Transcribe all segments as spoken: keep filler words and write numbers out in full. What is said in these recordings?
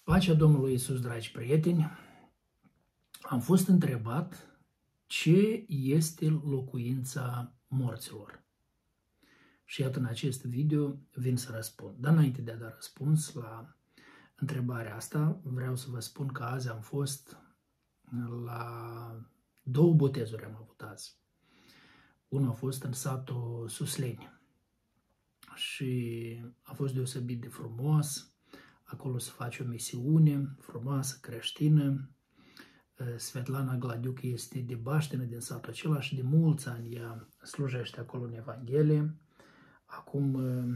Pacea Domnului Iisus, dragi prieteni, am fost întrebat ce este locuința morților. Și iată, în acest video vin să răspund. Dar înainte de a da răspuns la întrebarea asta, vreau să vă spun că azi am fost la două botezuri am avut azi. Unul a fost în satul Susleni și a fost deosebit de frumos. Acolo se face o misiune frumoasă, creștină. Svetlana Gladiuc este de baștină din satul acela și de mulți ani ea slujește acolo în Evanghelie. Acum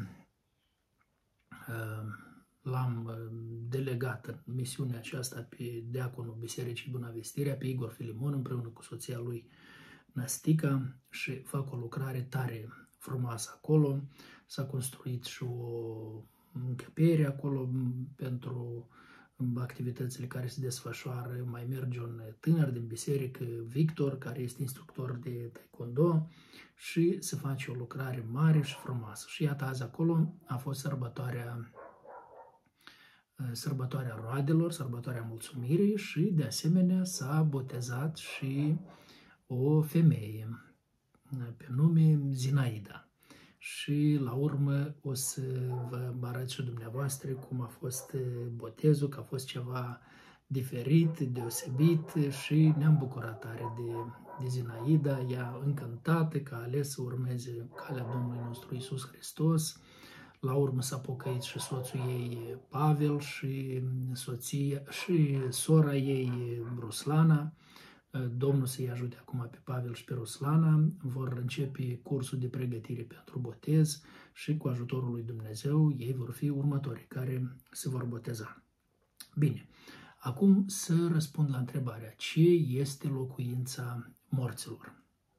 l-am delegat în misiunea aceasta pe diaconul Bisericii Bunăvestirea, pe Igor Filimon, împreună cu soția lui Nastica, și fac o lucrare tare frumoasă acolo. S-a construit și o încăpere acolo pentru activitățile care se desfășoară. Mai merge un tânăr din biserică, Victor, care este instructor de taekwondo, și se face o lucrare mare și frumoasă. Și iată, azi acolo a fost sărbătoarea, sărbătoarea roadelor, sărbătoarea mulțumirii și de asemenea s-a botezat și o femeie pe nume Zinaida. Și la urmă o să vă arăt și dumneavoastră cum a fost botezul, că a fost ceva diferit, deosebit, și ne-am bucurat tare de, de Zinaida, ea încântată că a ales să urmeze calea Domnului nostru Iisus Hristos. La urmă s-a pocăit și soțul ei Pavel și soția și sora ei Ruslana. Domnul să-i ajute acum pe Pavel și pe Ruslana, vor începe cursul de pregătire pentru botez și cu ajutorul lui Dumnezeu ei vor fi următorii care se vor boteza. Bine, acum să răspund la întrebarea: ce este locuința morților?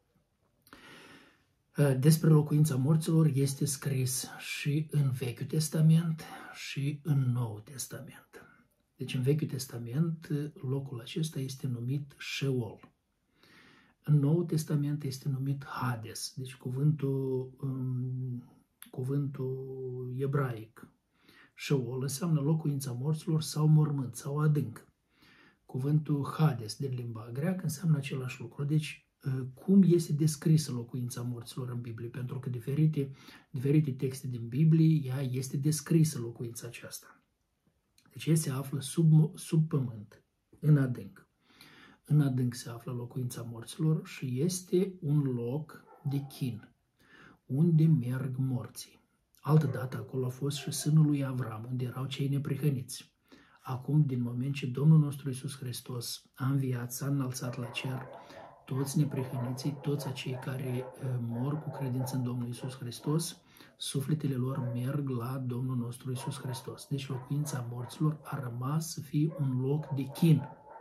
Despre locuința morților este scris și în Vechiul Testament și în Noul Testament. Deci în Vechiul Testament locul acesta este numit Sheol. În Noul Testament este numit Hades, deci cuvântul, um, cuvântul ebraic. Sheol înseamnă locuința morților sau mormânt sau adânc. Cuvântul Hades din limba greacă înseamnă același lucru. Deci cum este descrisă locuința morților în Biblie? Pentru că diferite, diferite texte din Biblie, ea este descrisă locuința aceasta. Deci ea se află sub, sub pământ, în adânc. În adânc se află locuința morților și este un loc de chin, unde merg morții. Altădată acolo a fost și sânul lui Avram, unde erau cei neprihăniți. Acum, din moment ce Domnul nostru Iisus Hristos a înviat, s-a înălțat la cer, toți neprihăniții, toți acei care mor cu credință în Domnul Iisus Hristos, sufletele lor merg la Domnul nostru Iisus Hristos. Deci locuința morților a rămas să fie un loc de chin.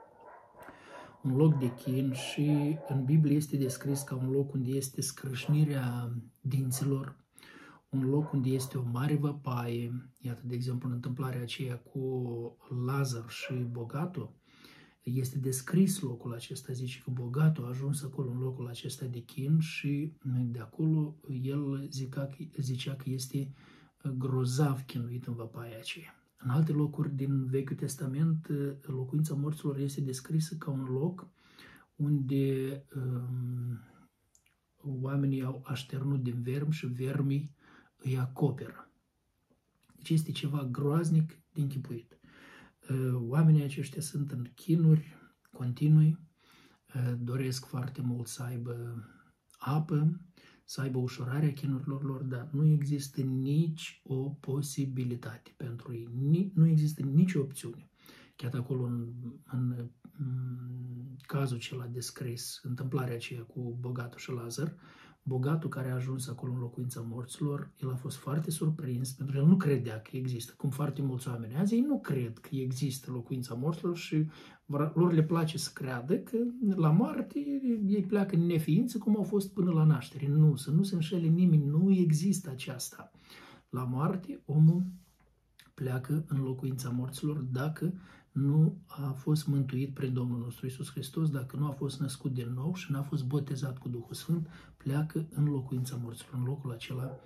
Un loc de chin și în Biblie este descris ca un loc unde este scrâșnirea dinților, un loc unde este o mare văpaie. Iată, de exemplu, în întâmplarea aceea cu Lazar și bogatul, este descris locul acesta, zice că bogatul a ajuns acolo în locul acesta de chin și de acolo el zica, zicea că este grozav chinuit în văpaia aceea. În alte locuri din Vechiul Testament, locuința morților este descrisă ca un loc unde um, oamenii au așternut din vermi și vermii îi acoperă. Deci este ceva groaznic de închipuit. Oamenii aceștia sunt în chinuri continui, doresc foarte mult să aibă apă, să aibă ușurarea chinurilor lor, dar nu există nici o posibilitate pentru ei, nu există nicio opțiune. Chiar acolo, în, în, în cazul acela descris, întâmplarea aceea cu bogatul și Lazar, bogatul care a ajuns acolo în locuința morților, el a fost foarte surprins, pentru că el nu credea că există, cum foarte mulți oameni azi, ei nu cred că există locuința morților și lor le place să creadă că la moarte ei pleacă în neființă cum au fost până la naștere. Nu, să nu se înșele nimeni, nu există aceasta. La moarte omul pleacă în locuința morților dacă nu a fost mântuit prin Domnul nostru Iisus Hristos, dacă nu a fost născut din nou și n-a fost botezat cu Duhul Sfânt, pleacă în locuința morților, în locul acela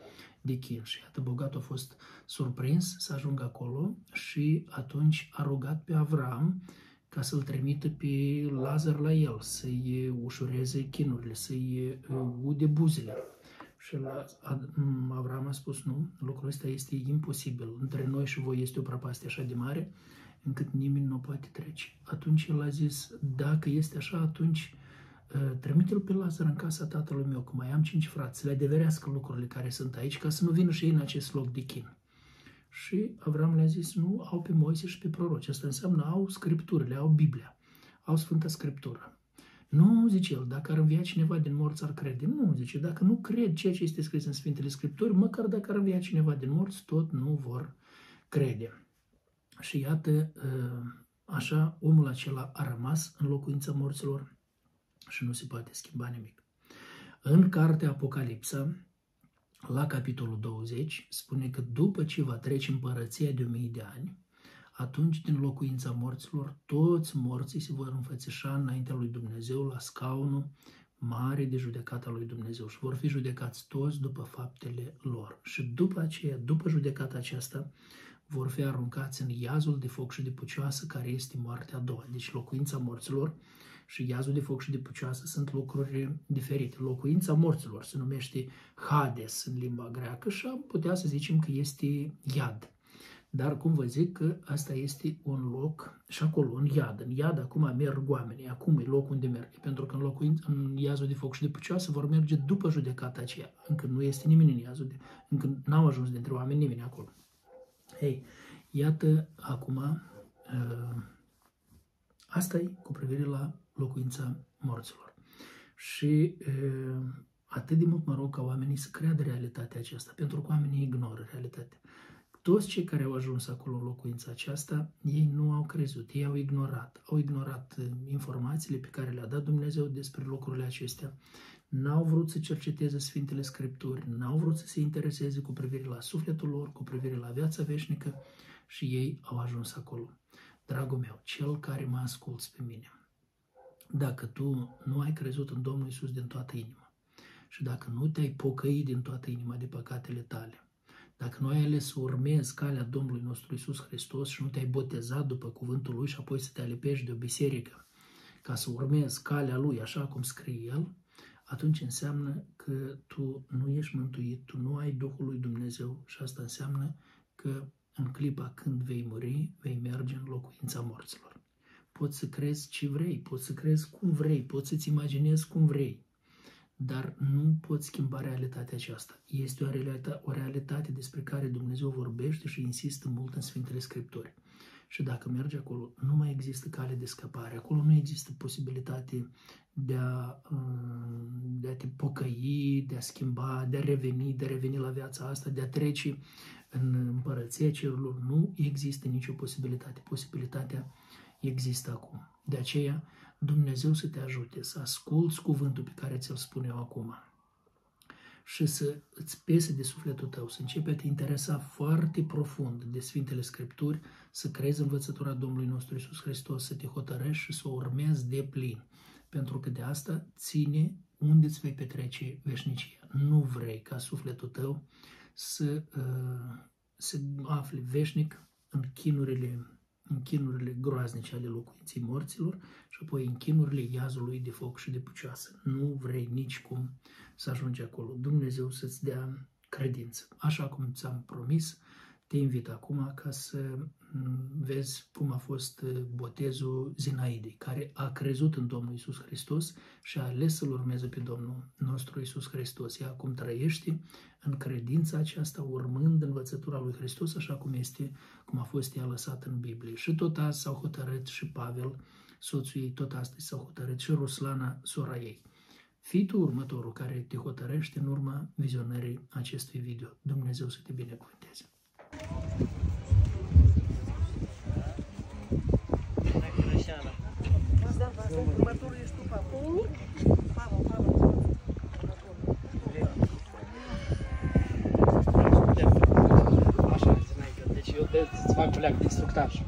de chin. Și iată, bogatul a fost surprins să ajungă acolo și atunci a rugat pe Avram ca să-l trimită pe Lazar la el, să-i ușureze chinurile, să-i ude buzele. Și Avram a spus, nu, lucrul ăsta este imposibil. Între noi și voi este o prăpastie așa de mare, încât nimeni nu poate trece. Atunci el a zis, dacă este așa, atunci trimite-l pe Lazar în casa tatălui meu, că mai am cinci frați, să le adeverească lucrurile care sunt aici, ca să nu vină și ei în acest loc de chin. Și Avram le-a zis, nu, au pe Moise și pe proroci. Asta înseamnă, au scripturile, au Biblia, au Sfânta Scriptură. Nu, zice el, dacă ar învia cineva din morți, ar crede. Nu, zice, dacă nu cred ceea ce este scris în Sfintele Scripturi, măcar dacă ar învia cineva din morți, tot nu vor crede. Și iată, așa, omul acela a rămas în locuința morților și nu se poate schimba nimic. În cartea Apocalipsa, la capitolul douăzeci, spune că după ce va trece împărăția de o mie de ani, atunci din locuința morților, toți morții se vor înfățișa înaintea lui Dumnezeu la scaunul mare de judecata lui Dumnezeu și vor fi judecați toți după faptele lor. Și după aceea, după judecata aceasta, vor fi aruncați în iazul de foc și de pucioasă, care este moartea a doua. Deci locuința morților și iazul de foc și de pucioasă sunt lucruri diferite. Locuința morților se numește Hades în limba greacă și am putea să zicem că este iad. Dar cum vă zic că asta este un loc și acolo, în iad. În iad acum merg oamenii, acum e locul unde merg. Pentru că în, locuin, în iazul de foc și de pucioasă vor merge după judecata aceea. Încă nu este nimeni în iazul, de, încă n-au ajuns dintre oameni nimeni acolo. Ei, iată acum, uh, asta e cu privire la locuința morților. Și uh, atât de mult mă rog ca oamenii să creadă realitatea aceasta, pentru că oamenii ignoră realitatea. Toți cei care au ajuns acolo în locuința aceasta, ei nu au crezut, ei au ignorat. Au ignorat informațiile pe care le-a dat Dumnezeu despre lucrurile acestea. N-au vrut să cerceteze Sfintele Scripturi, n-au vrut să se intereseze cu privire la sufletul lor, cu privire la viața veșnică și ei au ajuns acolo. Dragul meu, cel care mă asculți pe mine, dacă tu nu ai crezut în Domnul Iisus din toată inima și dacă nu te-ai pocăit din toată inima de păcatele tale, dacă nu ai ales să urmezi calea Domnului nostru Iisus Hristos și nu te-ai botezat după cuvântul Lui și apoi să te alipești de o biserică ca să urmezi calea Lui așa cum scrie El, atunci înseamnă că tu nu ești mântuit, tu nu ai Duhul lui Dumnezeu și asta înseamnă că în clipa când vei muri, vei merge în locuința morților. Poți să crezi ce vrei, poți să crezi cum vrei, poți să-ți imaginezi cum vrei, dar nu poți schimba realitatea aceasta. Este o realitate, o realitate despre care Dumnezeu vorbește și insistă mult în Sfintele Scripturi. Și dacă mergi acolo, nu mai există cale de scăpare. Acolo nu există posibilitate de a, de a te pocăi, de a schimba, de a reveni, de a reveni la viața asta, de a trece în împărăția cerurilor. Nu există nicio posibilitate. Posibilitatea există acum. De aceea, Dumnezeu să te ajute să asculți cuvântul pe care ți-l spun eu acum și să îți pese de sufletul tău, să începi a te interesa foarte profund de Sfintele Scripturi, să crezi învățătura Domnului nostru Iisus Hristos, să te hotărăști și să o urmezi de plin. Pentru că de asta ține unde îți vei petrece veșnicia. Nu vrei ca sufletul tău să uh, se afle veșnic în chinurile în chinurile groaznice ale locuinței morților și apoi în chinurile iazului de foc și de pucioasă. Nu vrei nici cum să ajungi acolo. Dumnezeu să-ți dea credință. Așa cum ți-am promis, te invit acum ca să vezi cum a fost botezul Zinaidei, care a crezut în Domnul Iisus Hristos și a ales să-L urmeze pe Domnul nostru Iisus Hristos. Ea acum trăiește în credința aceasta, urmând învățătura lui Hristos, așa cum este, cum a fost ea lăsată în Biblie. Și tot azi s-au hotărât și Pavel, soțul ei, tot astăzi s-au hotărât și Ruslana, sora ei. Fii tu următorul care te hotărăște în urma vizionării acestui video. Dumnezeu să te binecuvânteze! Următorul ești tu, Pavel. Pavel, Pavel. Așa, Zinaida, deci eu îți fac pleac de instructaj.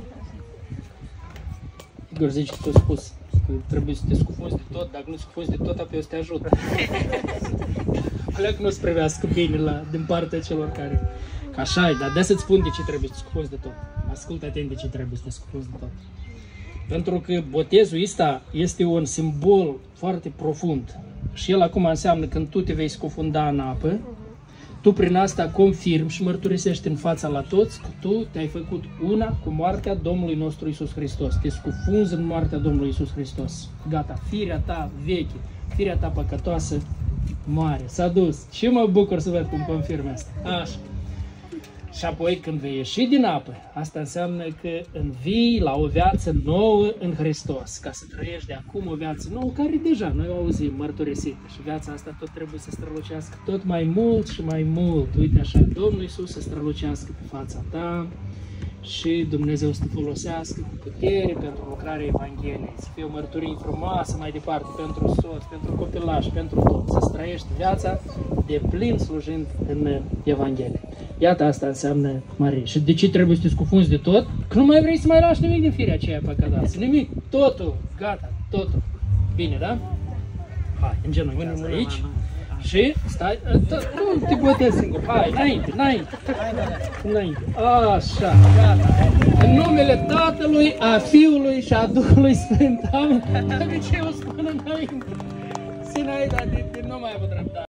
Igor zice că tu ai spus că trebuie să te scufunzi de tot, dacă nu scufunzi de tot, apoi o să te ajut. alea că nu se privească bine la, din partea celor care... Că așa e, dar de să-ți spun de ce trebuie să te scufunzi de tot. Ascultă atent de ce trebuie să te scufunzi de tot. Pentru că botezul ăsta este un simbol foarte profund. Și el acum înseamnă când tu te vei scufunda în apă, tu prin asta confirmi și mărturisești în fața la toți că tu te-ai făcut una cu moartea Domnului nostru Iisus Hristos. Te scufunzi în moartea Domnului Iisus Hristos. Gata, firea ta veche, firea ta păcătoasă moare. S-a dus. Și mă bucur să văd cum confirme asta. Așa. Și apoi când vei ieși din apă, asta înseamnă că învii la o viață nouă în Hristos, ca să trăiești de acum o viață nouă, care deja noi o auzim mărturisită. Și viața asta tot trebuie să strălucească tot mai mult și mai mult. Uite așa, Domnul Iisus să strălucească pe fața ta și Dumnezeu să te folosească cu putere pentru lucrarea Evangheliei. Să fie o mărturie frumoasă mai departe pentru soț, pentru copilași, pentru tot. Să trăiești viața de plin slujind în Evanghelie. Iată, asta înseamnă mare. Și de ce trebuie să te scufunzi de tot? Că nu mai vrei să mai lași nimic din firea aceea păcătoasă. Nimic. Totul. Gata. Totul. Bine, da? Hai, în genunchi aici. Și stai, tu te botezi singur. Hai, înainte, înainte. Înainte. Așa, gata. În numele Tatălui, a Fiului și a Duhului Sfânt. Amin. De ce o spun înainte? Sinaida, de nu mai am dreptate.